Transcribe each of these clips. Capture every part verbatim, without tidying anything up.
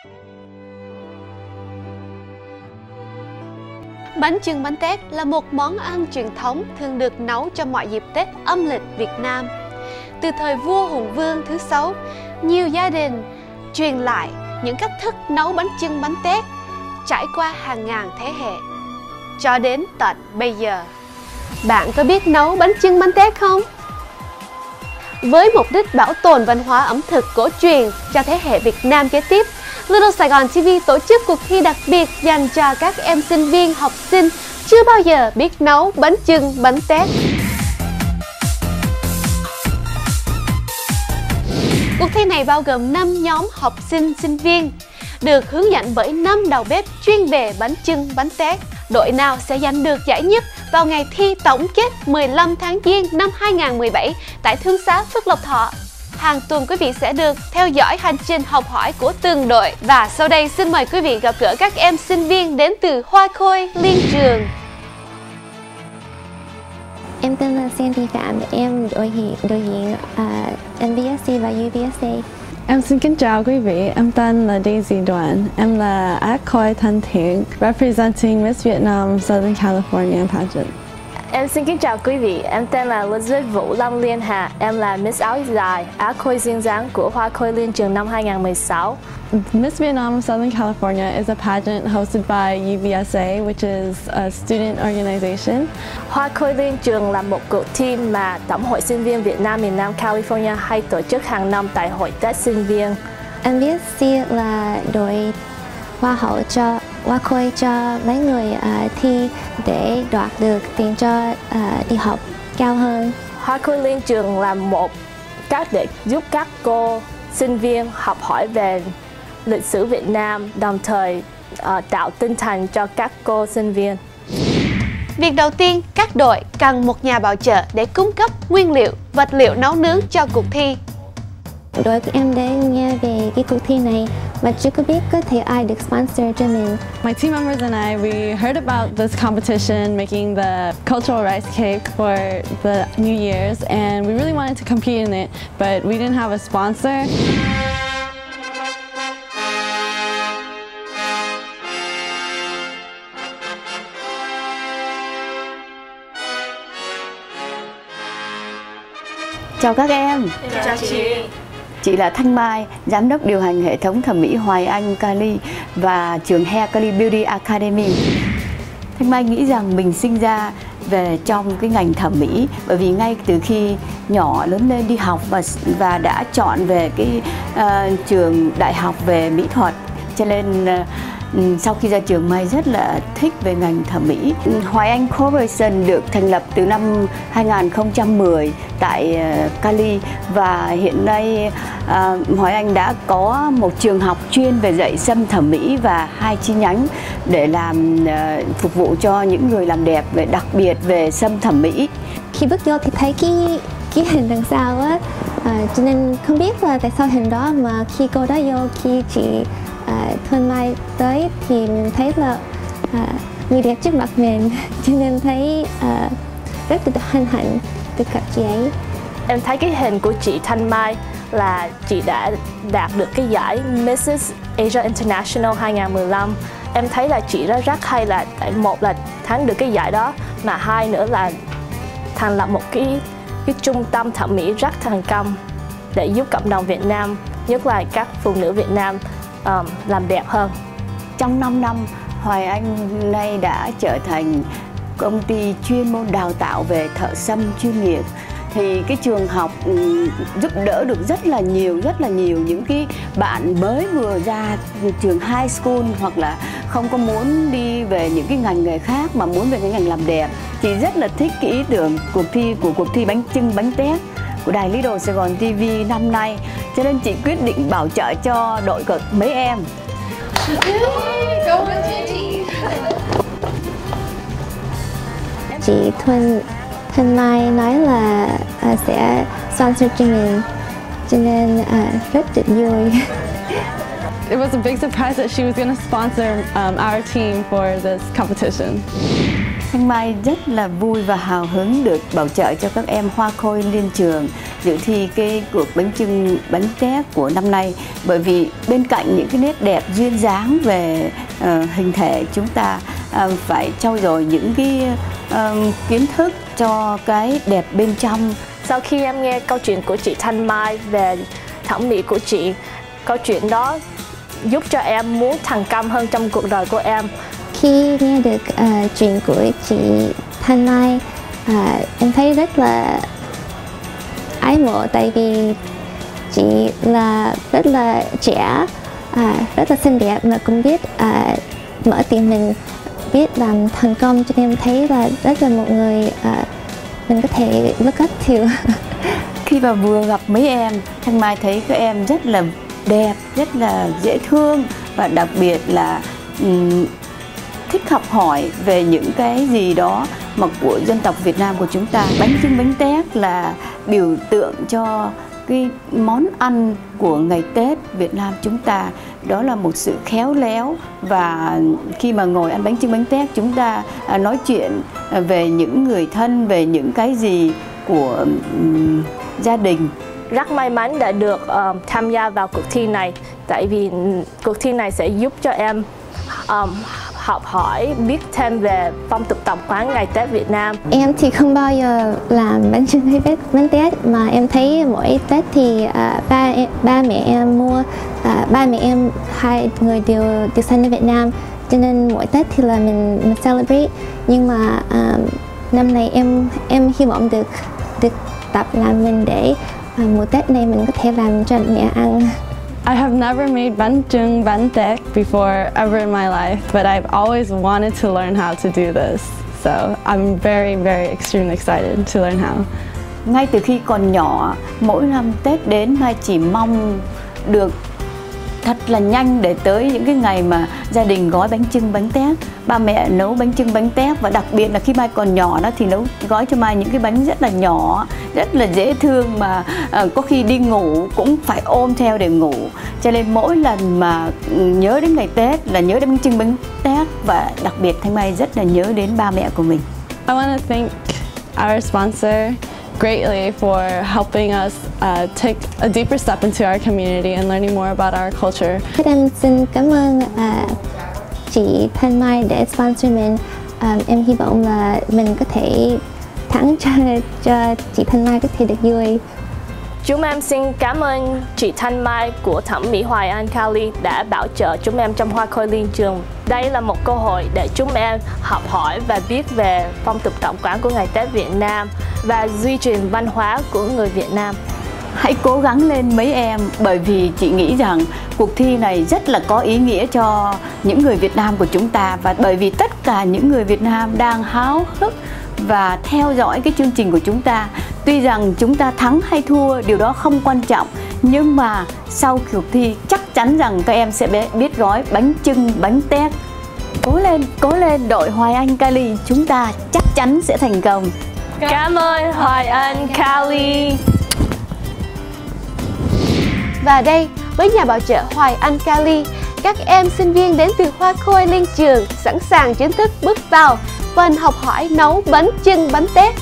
Bánh chưng bánh tét là một món ăn truyền thống thường được nấu cho mọi dịp Tết âm lịch Việt Nam. Từ thời vua Hùng Vương thứ sáu, nhiều gia đình truyền lại những cách thức nấu bánh chưng bánh tét trải qua hàng ngàn thế hệ cho đến tận bây giờ. Bạn có biết nấu bánh chưng bánh tét không? Với mục đích bảo tồn văn hóa ẩm thực cổ truyền cho thế hệ Việt Nam kế tiếp, Little Saigon ti vi tổ chức cuộc thi đặc biệt dành cho các em sinh viên, học sinh chưa bao giờ biết nấu bánh chưng bánh tét. Cuộc thi này bao gồm năm nhóm học sinh, sinh viên, được hướng dẫn bởi năm đầu bếp chuyên về bánh chưng bánh tét. Đội nào sẽ giành được giải nhất vào ngày thi tổng kết mười lăm tháng Giêng năm hai nghìn không trăm mười bảy tại Thương xá Phước Lộc Thọ. Hàng tuần quý vị sẽ được theo dõi hành trình học hỏi của từng đội. Và sau đây xin mời quý vị gặp gỡ các em sinh viên đến từ Hoa Khôi Liên Trường. Em tên là Sandy Phạm, em đội hiện đội diện uh, en vê ét xê và u vê ét a. Em xin kính chào quý vị, em tên là Daisy Đoàn, em là Á Khôi Thân Thiện, representing Miss Vietnam Southern California pageant. Em xin kính chào quý vị, em tên là Elizabeth Vũ Lâm Liên Hà, em là Miss Áo Dài, Á Khôi duyên dáng của Hoa Khôi Liên Trường năm hai nghìn không trăm mười sáu. Miss Vietnam Southern California is a pageant hosted by U V S A, which is a student organization. Hoa Khôi Liên Trường là một cuộc thi mà Tổng hội Sinh viên Việt Nam miền Nam California hay tổ chức hàng năm tại Hội Tết Sinh viên. en vê ét xê là đội hoa hậu cho Hoa Khôi cho mấy người uh, thi để đoạt được tiền cho uh, đi học cao hơn. Hoa Khôi Liên Trường là một cách để giúp các cô sinh viên học hỏi về lịch sử Việt Nam, đồng thời uh, tạo tinh thần cho các cô sinh viên. Việc đầu tiên, các đội cần một nhà bảo trợ để cung cấp nguyên liệu, vật liệu nấu nướng cho cuộc thi. Đội của em đã nghe về cái cuộc thi này mà chưa có biết có thể ai được sponsor cho mình. My team members and I, we heard about this competition making the cultural rice cake for the New Year's, and we really wanted to compete in it, but we didn't have a sponsor. Chào các em. Chào chị. Chị là Thanh Mai, giám đốc điều hành hệ thống thẩm mỹ Hoài Anh Cali và trường Hair Cali Beauty Academy. Thanh Mai nghĩ rằng mình sinh ra về trong cái ngành thẩm mỹ, bởi vì ngay từ khi nhỏ lớn lên đi học và và đã chọn về cái uh, trường đại học về mỹ thuật, cho nên uh, sau khi ra trường Mai rất là thích về ngành thẩm mỹ. Hoài Anh Corporation được thành lập từ năm hai nghìn không trăm mười tại Cali, và hiện nay uh, Hoài Anh đã có một trường học chuyên về dạy xăm thẩm mỹ và hai chi nhánh để làm uh, phục vụ cho những người làm đẹp, về đặc biệt về xăm thẩm mỹ. Khi bước vô thì thấy cái cái hình đằng sau á, à, cho nên không biết là tại sao hình đó, mà khi cô đó vô, khi chị à, Thuần Mai tới thì mình thấy là à, người đẹp trước mặt mình, cho nên thấy à, rất là hân hạnh được gặp chị ấy. Em thấy cái hình của chị Thanh Mai là chị đã đạt được cái giải Missus Asia International hai nghìn không trăm mười lăm. Em thấy là chị đó rất hay, là tại một là thắng được cái giải đó, mà hai nữa là thành lập một cái cái trung tâm thẩm mỹ rất thành công để giúp cộng đồng Việt Nam, nhất là các phụ nữ Việt Nam um, làm đẹp hơn. Trong năm năm, Hoài Anh nay đã trở thành công ty chuyên môn đào tạo về thợ xăm chuyên nghiệp. Thì cái trường học giúp đỡ được rất là nhiều, rất là nhiều những cái bạn mới vừa ra trường high school, hoặc là không có muốn đi về những cái ngành nghề khác mà muốn về cái ngành làm đẹp. Chị rất là thích cái ý tưởng cuộc thi của cuộc thi bánh chưng bánh tét của đài Little Saigon ti vi năm nay, cho nên chị quyết định bảo trợ cho đội của mấy em. Chị Thuần Thanh Mai nói là uh, sẽ sponsor cho mình, cho nên uh, rất là vui. It was a big surprise that she was going to sponsor um, our team for this competition. Thanh Mai rất là vui và hào hứng được bảo trợ cho các em Hoa Khôi Liên Trường dự thi cái cuộc bánh chưng bánh tét của năm nay, bởi vì bên cạnh những cái nét đẹp duyên dáng về uh, hình thể, chúng ta uh, phải trau dồi những cái uh, kiến thức cho cái đẹp bên trong. Sau khi em nghe câu chuyện của chị Thanh Mai về thẩm mỹ của chị, câu chuyện đó giúp cho em muốn thành công hơn trong cuộc đời của em. Khi nghe được uh, chuyện của chị Thanh Mai, uh, em thấy rất là ái mộ, tại vì chị là rất là trẻ, uh, rất là xinh đẹp mà cũng biết uh, mở tiệm mình, biết làm thành công, cho nên em thấy là rất là một người uh, mình có thể look up to. Khi mà vừa gặp mấy em, Thanh Mai thấy các em rất là đẹp, rất là dễ thương và đặc biệt là um, thích học hỏi về những cái gì đó mà của dân tộc Việt Nam của chúng ta. Bánh chưng bánh tét là biểu tượng cho cái món ăn của ngày Tết Việt Nam chúng ta. Đó là một sự khéo léo, và khi mà ngồi ăn bánh chưng bánh tét, chúng ta nói chuyện về những người thân, về những cái gì của um, gia đình. Rất may mắn đã được uh, tham gia vào cuộc thi này, tại vì cuộc thi này sẽ giúp cho em um, học hỏi, biết thêm về phong tục tập quán ngày Tết Việt Nam. Em thì không bao giờ làm bánh chưng hay bánh tét, mà em thấy mỗi Tết thì uh, ba em, ba mẹ em mua, uh, ba mẹ em hai người đều đều sinh ở Việt Nam, cho nên mỗi Tết thì là mình, mình celebrate. Nhưng mà uh, năm nay em em hy vọng được được tập làm mình để uh, mùa Tết này mình có thể làm cho mẹ ăn. I have never made bánh chưng bánh tét before ever in my life, but I've always wanted to learn how to do this. So I'm very, very extremely excited to learn how. Ngay từ khi còn nhỏ, mỗi năm Tết đến Mai chỉ mong được thật là nhanh để tới những cái ngày mà gia đình gói bánh chưng bánh tét, ba mẹ nấu bánh chưng bánh tét, và đặc biệt là khi Mai còn nhỏ đó thì nấu gói cho Mai những cái bánh rất là nhỏ, rất là dễ thương, mà à, có khi đi ngủ cũng phải ôm theo để ngủ. Cho nên mỗi lần mà nhớ đến ngày Tết là nhớ đến bánh chưng bánh tét, và đặc biệt Thanh Mai rất là nhớ đến ba mẹ của mình. I want to thank our sponsor greatly for helping us uh, take a deeper step into our community and learning more about our culture. Em xin cảm ơn uh, chị Thanh Mai để sponsor mình. Uh, em hy vọng là mình có thể thắng cho, cho chị Thanh Mai có thể được vui. Chúng em xin cảm ơn chị Thanh Mai của thẩm mỹ Hoài Anh Cali đã bảo trợ chúng em trong Hoa Khôi Liên Trường. Đây là một cơ hội để chúng em học hỏi và biết về phong tục tập quán của ngày Tết Việt Nam và duy trì văn hóa của người Việt Nam. Hãy cố gắng lên mấy em, bởi vì chị nghĩ rằng cuộc thi này rất là có ý nghĩa cho những người Việt Nam của chúng ta, và bởi vì tất cả những người Việt Nam đang háo hức và theo dõi cái chương trình của chúng ta. Tuy rằng chúng ta thắng hay thua điều đó không quan trọng, nhưng mà sau cuộc thi chắc chắn rằng các em sẽ biết gói bánh chưng bánh tét. Cố lên, cố lên đội Hoài Anh Cali, chúng ta chắc chắn sẽ thành công. Cảm ơn Hoài Anh Cali. Và đây, với nhà bảo trợ Hoài Anh Cali, các em sinh viên đến từ Hoa Khôi Liên Trường sẵn sàng chính thức bước vào phần học hỏi nấu bánh chưng bánh tét.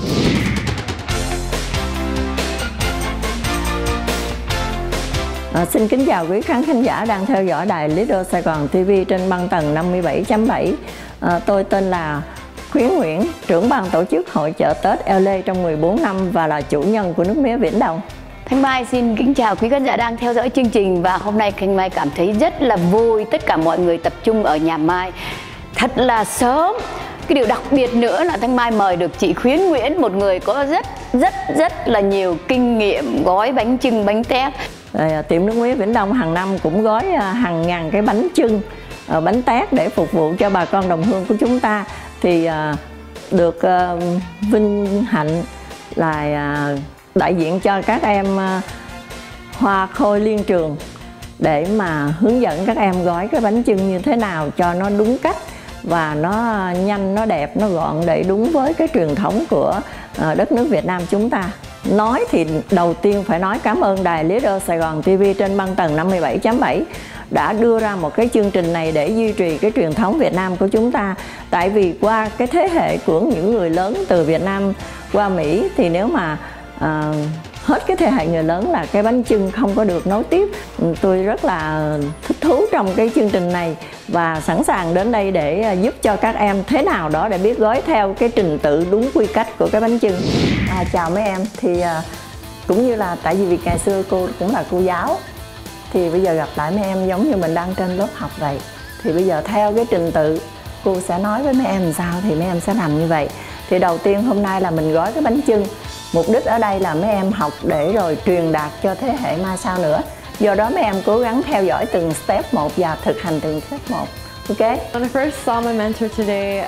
À, xin kính chào quý khán thính giả đang theo dõi đài Little Sài Gòn ti vi trên băng tần năm mươi bảy chấm bảy. À, tôi tên là Khuyến Nguyễn, trưởng ban tổ chức hội chợ Tết L A trong mười bốn năm và là chủ nhân của nước mía Viễn Đông. Thanh Mai xin kính chào quý khán giả đang theo dõi chương trình, và hôm nay Thanh Mai cảm thấy rất là vui tất cả mọi người tập trung ở nhà Mai thật là sớm. Cái điều đặc biệt nữa là Thanh Mai mời được chị Khuyến Nguyễn, một người có rất rất rất là nhiều kinh nghiệm gói bánh chưng bánh tét. Rồi, tiệm nước mía Viễn Đông hàng năm cũng gói hàng ngàn cái bánh chưng, bánh tét để phục vụ cho bà con đồng hương của chúng ta. Thì được vinh hạnh là đại diện cho các em Hoa Khôi Liên Trường để mà hướng dẫn các em gói cái bánh chưng như thế nào cho nó đúng cách và nó nhanh, nó đẹp, nó gọn để đúng với cái truyền thống của đất nước Việt Nam chúng ta. Nói thì đầu tiên phải nói cảm ơn đài Little Sài Gòn ti vi trên băng tần năm mươi bảy chấm bảy. đã đưa ra một cái chương trình này để duy trì cái truyền thống Việt Nam của chúng ta. Tại vì qua cái thế hệ của những người lớn từ Việt Nam qua Mỹ thì nếu mà à, hết cái thế hệ người lớn là cái bánh chưng không có được nối tiếp. Tôi rất là thích thú trong cái chương trình này và sẵn sàng đến đây để giúp cho các em thế nào đó để biết gói theo cái trình tự đúng quy cách của cái bánh chưng. À, chào mấy em, thì à, cũng như là tại vì vì ngày xưa cô cũng là cô giáo, thì bây giờ gặp lại mấy em giống như mình đang trên lớp học vậy. Thì bây giờ theo cái trình tự cô sẽ nói với mấy em làm sao thì mấy em sẽ làm như vậy. Thì đầu tiên hôm nay là mình gói cái bánh chưng. Mục đích ở đây là mấy em học để rồi truyền đạt cho thế hệ mai sau nữa. Do đó mấy em cố gắng theo dõi từng step một và thực hành từng step một. Okay? When I first saw my mentor today,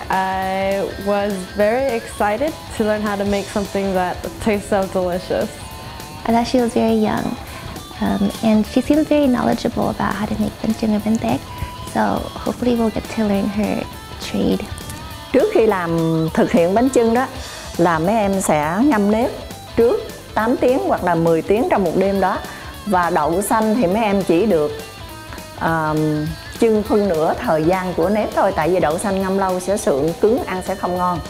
I was very excited to learn how to make something that tastes so delicious. I thought she was very young, um, and she seemed very knowledgeable about how to make bánh chưng or bánh tét. So hopefully we'll get to learn her trade. Trước khi làm thực hiện bánh chưng đó là mấy em sẽ ngâm nếp trước tám tiếng hoặc là mười tiếng trong một đêm đó. Và đậu xanh thì mấy em chỉ được uh, chưng phân nửa thời gian của nếp thôi. Tại vì đậu xanh ngâm lâu sẽ sượng cứng, ăn sẽ không ngon.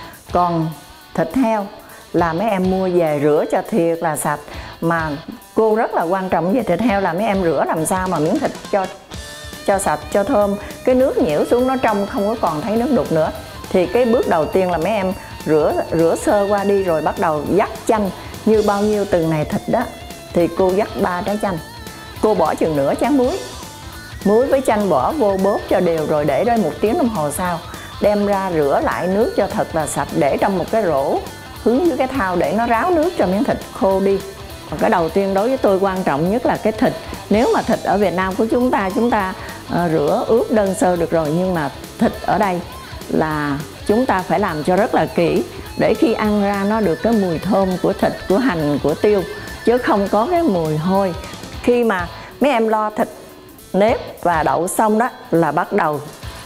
Còn thịt heo là mấy em mua về rửa cho thiệt là sạch. Mà cô rất là quan trọng về thịt heo là mấy em rửa làm sao mà miếng thịt cho cho sạch, cho thơm. Cái nước nhiễu xuống nó trong, không có còn thấy nước đục nữa. Thì cái bước đầu tiên là mấy em rửa rửa sơ qua đi rồi bắt đầu vắt chanh. Như bao nhiêu từng này thịt đó thì cô vắt ba trái chanh. Cô bỏ chừng nửa chén muối. Muối với chanh bỏ vô bóp cho đều rồi để đó một tiếng đồng hồ sau. Đem ra rửa lại nước cho thật là sạch, để trong một cái rổ hướng dưới cái thau để nó ráo nước cho miếng thịt khô đi. Và cái đầu tiên đối với tôi quan trọng nhất là cái thịt. Nếu mà thịt ở Việt Nam của chúng ta, chúng ta uh, rửa ướp đơn sơ được rồi. Nhưng mà thịt ở đây là chúng ta phải làm cho rất là kỹ, để khi ăn ra nó được cái mùi thơm của thịt, của hành, của tiêu, chứ không có cái mùi hôi. Khi mà mấy em lo thịt, nếp và đậu xong đó là bắt đầu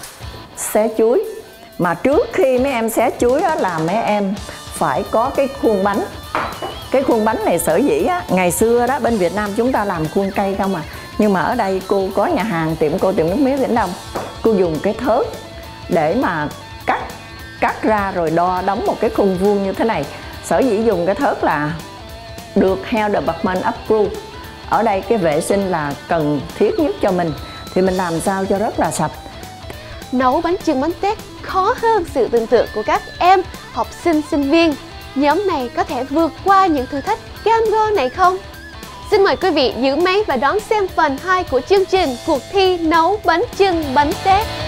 xé chuối. Mà trước khi mấy em xé chuối đó là mấy em phải có cái khuôn bánh. Cái khuôn bánh này sở dĩ á, ngày xưa đó bên Việt Nam chúng ta làm khuôn cây không à. Nhưng mà ở đây cô có nhà hàng tiệm cô tiệm nước mía Vĩnh Đông, cô dùng cái thớt để mà cắt cắt ra rồi đo đóng một cái khung vuông như thế này. Sở dĩ dùng cái thớt là được Health Department approve. Ở đây cái vệ sinh là cần thiết nhất cho mình, thì mình làm sao cho rất là sạch. Nấu bánh chưng bánh tét khó hơn sự tưởng tượng của các em học sinh sinh viên. Nhóm này có thể vượt qua những thử thách cam go này không? Xin mời quý vị giữ máy và đón xem phần hai của chương trình cuộc thi nấu bánh chưng bánh tét.